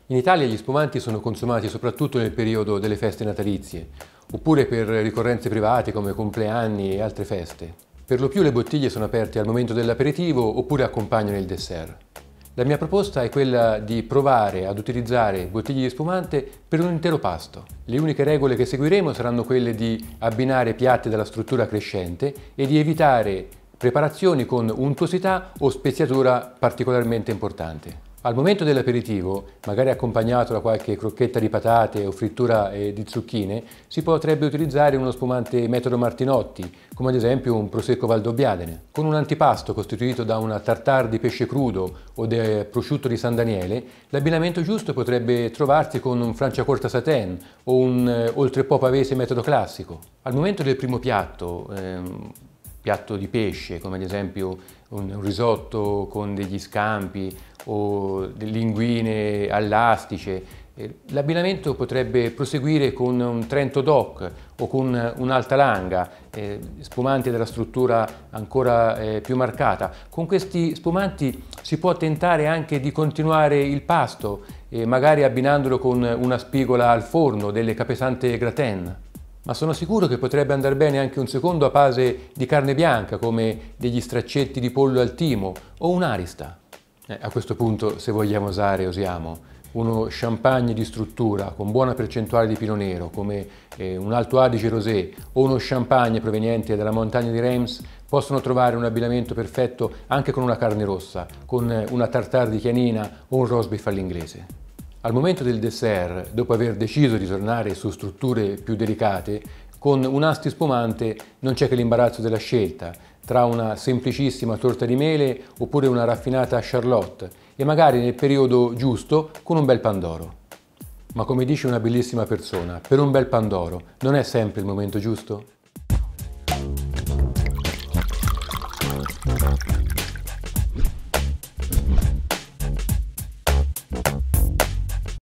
In Italia gli spumanti sono consumati soprattutto nel periodo delle feste natalizie, oppure per ricorrenze private come compleanni e altre feste. Per lo più le bottiglie sono aperte al momento dell'aperitivo oppure accompagnano il dessert. La mia proposta è quella di provare ad utilizzare bottiglie di spumante per un intero pasto. Le uniche regole che seguiremo saranno quelle di abbinare piatti dalla struttura crescente e di evitare preparazioni con untuosità o speziatura particolarmente importante. Al momento dell'aperitivo, magari accompagnato da qualche crocchetta di patate o frittura di zucchine, si potrebbe utilizzare uno spumante metodo Martinotti, come ad esempio un prosecco valdobbiadene. Con un antipasto costituito da una tartare di pesce crudo o del prosciutto di San Daniele, l'abbinamento giusto potrebbe trovarsi con un Franciacorta Satin o un oltrepo pavese metodo classico. Al momento del primo piatto di pesce, come ad esempio un risotto con degli scampi o delle linguine all'astice, l'abbinamento potrebbe proseguire con un Trento DOC o con un'alta langa, spumanti della struttura ancora più marcata. Con questi spumanti si può tentare anche di continuare il pasto, magari abbinandolo con una spigola al forno, delle capesante gratin. Ma sono sicuro che potrebbe andare bene anche un secondo a base di carne bianca, come degli straccetti di pollo al timo o un'arista. A questo punto, se vogliamo osare, osiamo. Uno champagne di struttura con buona percentuale di Pinot Nero, come un Alto Adige Rosé o uno champagne proveniente dalla montagna di Reims, possono trovare un abbinamento perfetto anche con una carne rossa, con una tartare di chianina o un roast beef all'inglese. Al momento del dessert, dopo aver deciso di tornare su strutture più delicate, con un asti spumante non c'è che l'imbarazzo della scelta tra una semplicissima torta di mele oppure una raffinata charlotte e magari nel periodo giusto con un bel pandoro. Ma come dice una bellissima persona, per un bel pandoro non è sempre il momento giusto?